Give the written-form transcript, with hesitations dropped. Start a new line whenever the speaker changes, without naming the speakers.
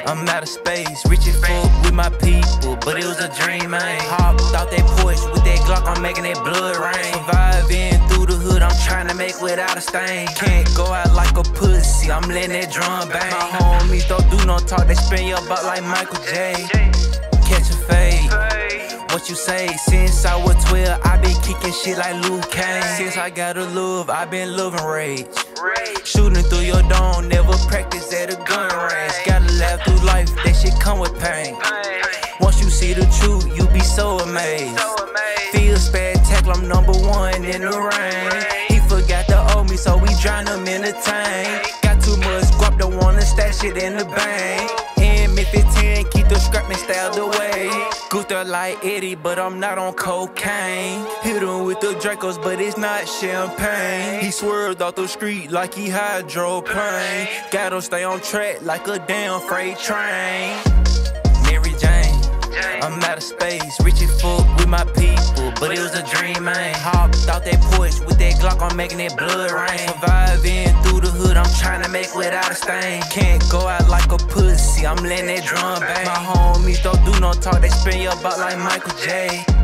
I'm out of space, rich and full with my people, but it was a dream, man. Hopped out that porch with that Glock, I'm making that blood rain. Surviving through the hood, I'm trying to make without a stain. Can't go out like a pussy, I'm letting that drum bang. My homies don't do no talk, they spin your butt like Michael J. Catch a fade, what you say? Since I was 12, I been kicking shit like Luke Kane. Since I got a love, I been loving rage. Shooting through your dome, never practice at a gun range. Gotta laugh through life, that shit come with pain. Once you see the truth, you be so amazed. Feel spectacular, I'm #1 in the rain. He forgot to owe me, so we drown him in the tank. Got too much guap, don't wanna stash it in the bank. M15, keep the scrapping styled away. Goofed up like Eddie, but I'm not on cocaine. Hit him with the Dracos, but it's not champagne. He swerved off the street like he hydroplane. Gotta stay on track like a damn freight train. Mary Jane, I'm out of space, rich and full with my people, but it was a dream, man. Hopped out that porch with that Glock, I'm making that blood rain. Surviving through the hood, I'm trying to make without a stain. Can't go out like a pussy, I'm letting that drum bang. My homies don't do no talk, they spin your butt like Michael J.